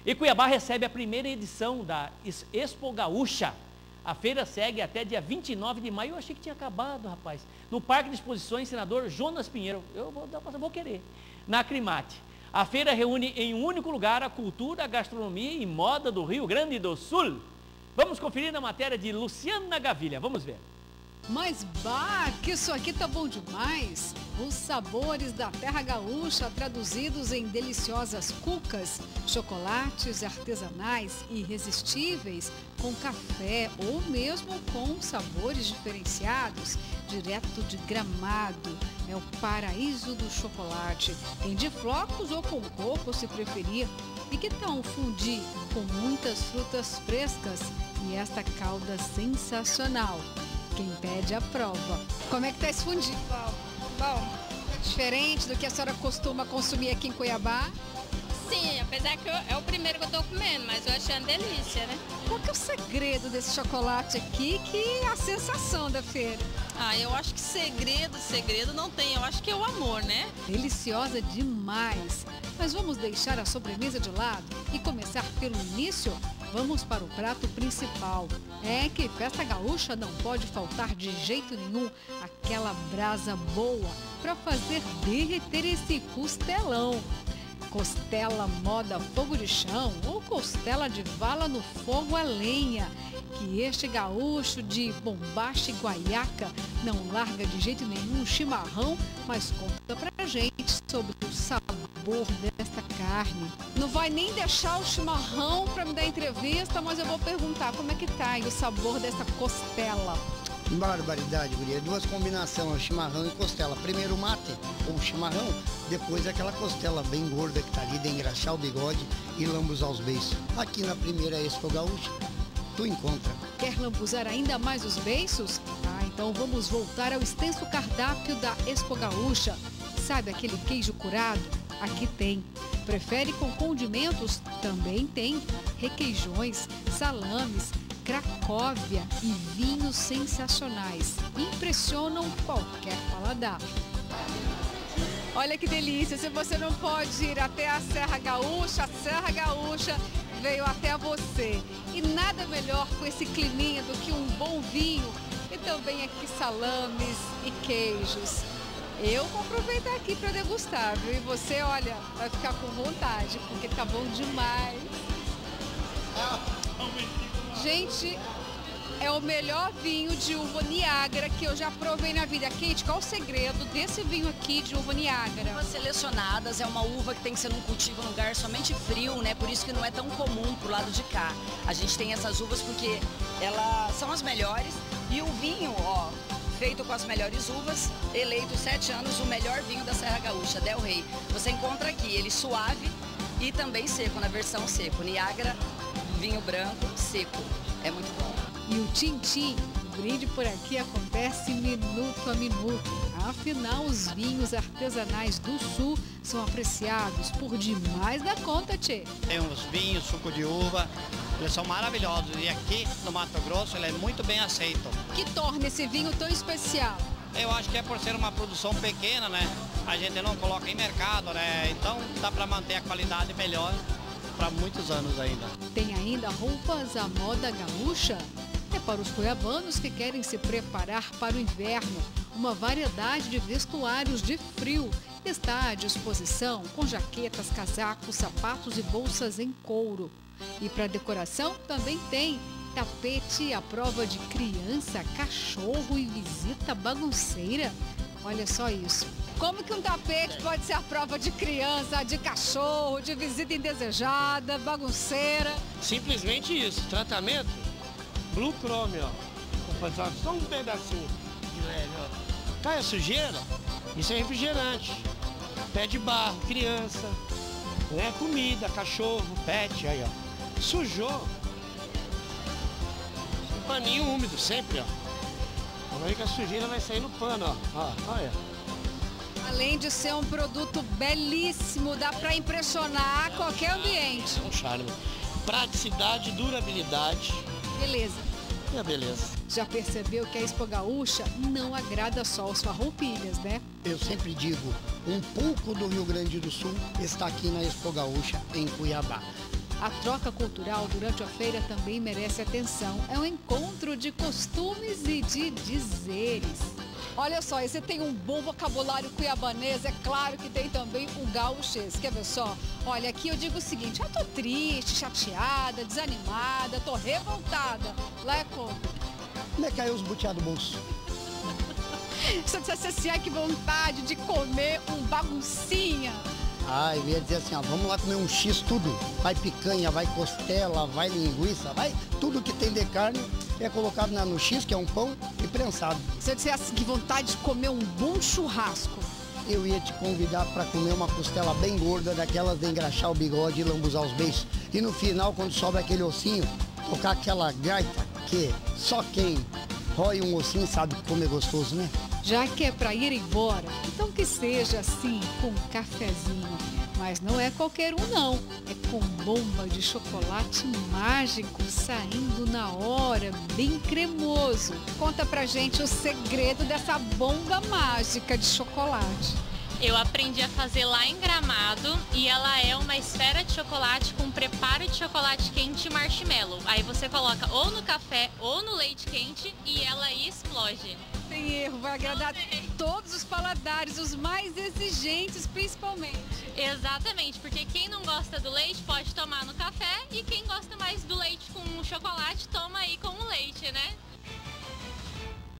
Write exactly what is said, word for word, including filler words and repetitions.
E Cuiabá recebe a primeira edição da Expo Gaúcha. A feira segue até dia vinte e nove de maio. Eu achei que tinha acabado, rapaz. No Parque de Exposições, senador Jonas Pinheiro. Eu vou, eu vou querer. Na Acrimate. A feira reúne em um único lugar a cultura, a gastronomia e moda do Rio Grande do Sul. Vamos conferir na matéria de Luciana Gavilha. Vamos ver. Mas, bah, que isso aqui tá bom demais! Os sabores da terra gaúcha traduzidos em deliciosas cucas, chocolates artesanais irresistíveis, com café ou mesmo com sabores diferenciados, direto de Gramado. É o paraíso do chocolate. Tem de flocos ou com coco, se preferir. E que tal um fundi com muitas frutas frescas e esta calda sensacional? Quem pede a prova. Como é que tá esse fundi? Bom, bom. Diferente do que a senhora costuma consumir aqui em Cuiabá? Sim, apesar que eu, é o primeiro que eu tô comendo, mas eu achei uma delícia, né? Qual que é o segredo desse chocolate aqui, que é a sensação da feira? Ah, eu acho que segredo, segredo não tem, eu acho que é o amor, né? Deliciosa demais. Mas vamos deixar a sobremesa de lado e começar pelo início? Vamos para o prato principal. É que festa gaúcha não pode faltar de jeito nenhum aquela brasa boa para fazer derreter esse costelão. Costela moda fogo de chão ou costela de vala no fogo a lenha. Que este gaúcho de bombacha e guaiaca não larga de jeito nenhum o chimarrão, mas conta pra gente sobre o sabor desta carne. Não vai nem deixar o chimarrão para me dar entrevista, mas eu vou perguntar como é que tá aí o sabor dessa costela. Barbaridade, guria. Duas combinações, chimarrão e costela. Primeiro o mate, ou chimarrão, depois aquela costela bem gorda que tá ali, de engraxar o bigode e lambuzar os beiços. Aqui na primeira Expo Gaúcha, tu encontra. Quer lambuzar ainda mais os beiços? Ah, então vamos voltar ao extenso cardápio da Expo Gaúcha. Sabe aquele queijo curado? Aqui tem. Prefere com condimentos? Também tem. Requeijões, salames, Cracóvia e vinhos sensacionais. Impressionam qualquer paladar. Olha que delícia, se você não pode ir até a Serra Gaúcha, a Serra Gaúcha veio até você. E nada melhor com esse climinha do que um bom vinho e também aqui salames e queijos. Eu vou aproveitar aqui para degustar, viu? E você, olha, vai ficar com vontade, porque tá bom demais. Gente, é o melhor vinho de uva Niágara que eu já provei na vida. Kate, qual o segredo desse vinho aqui de uva Niágara? Uvas selecionadas, é uma uva que tem que ser num cultivo num lugar somente frio, né? Por isso que não é tão comum pro lado de cá. A gente tem essas uvas porque elas são as melhores e o vinho, ó, feito com as melhores uvas, eleito sete anos o melhor vinho da Serra Gaúcha, Del Rey. Você encontra aqui ele suave e também seco, na versão seco. Niágara, vinho branco, seco. É muito bom. E o Tintim, o brinde por aqui acontece minuto a minuto. Afinal, os vinhos artesanais do Sul são apreciados por demais da conta, tchê. Tem uns vinhos, suco de uva, eles são maravilhosos. E aqui no Mato Grosso ele é muito bem aceito. O que torna esse vinho tão especial? Eu acho que é por ser uma produção pequena, né? A gente não coloca em mercado, né? Então dá para manter a qualidade melhor para muitos anos ainda. Tem ainda roupas à moda gaúcha? É para os cuiabanos que querem se preparar para o inverno. Uma variedade de vestuários de frio está à disposição com jaquetas, casacos, sapatos e bolsas em couro. E para decoração também tem tapete à prova de criança, cachorro e visita bagunceira. Olha só isso. Como que um tapete pode ser a prova de criança, de cachorro, de visita indesejada, bagunceira? Simplesmente isso. Tratamento Blue Chrome, ó. Vou fazer só um pedacinho de leve, ó. Cai a sujeira, isso é refrigerante. Pé de barro, criança, né? Comida, cachorro, pet, aí, ó. Sujou. Um paninho úmido, sempre, ó. Aí que a sujeira vai sair no pano, ó. Ó, olha. Além de ser um produto belíssimo, dá para impressionar qualquer ambiente. É um charme. Praticidade, durabilidade. Beleza. E a beleza. Já percebeu que a Expo Gaúcha não agrada só os farroupilhas, né? Eu sempre digo, um pouco do Rio Grande do Sul está aqui na Expo Gaúcha, em Cuiabá. A troca cultural durante a feira também merece atenção. É um encontro de costumes e de dizeres. Olha só, você tem um bom vocabulário cuiabanês, é claro que tem também o gauchês. Quer ver só? Olha, aqui eu digo o seguinte, eu tô triste, chateada, desanimada, tô revoltada. Lá é como? Como é que caiu os butiá do bolso? Se eu dissesse assim, ai que vontade de comer um baguncinha. Ah, eu ia dizer assim, ó, vamos lá comer um X tudo. Vai picanha, vai costela, vai linguiça, vai tudo que tem de carne é colocado na, no X, que é um pão, e prensado. Se eu dissesse assim, que vontade de comer um bom churrasco. Eu ia te convidar para comer uma costela bem gorda, daquelas de engraxar o bigode e lambuzar os beiços. E no final, quando sobra aquele ossinho, tocar aquela gaita, que só quem rói um ossinho sabe como é gostoso, né? Já que é para ir embora, então que seja assim, com um cafezinho. Mas não é qualquer um não, é com bomba de chocolate mágico, saindo na hora, bem cremoso. Conta pra gente o segredo dessa bomba mágica de chocolate. Eu aprendi a fazer lá em Gramado e ela é uma esfera de chocolate com preparo de chocolate quente e marshmallow. Aí você coloca ou no café ou no leite quente e ela explode. Tem erro, vai agradar todos os paladares, os mais exigentes principalmente. Exatamente, porque quem não gosta do leite pode tomar no café e quem gosta mais do leite com chocolate toma aí com o leite, né?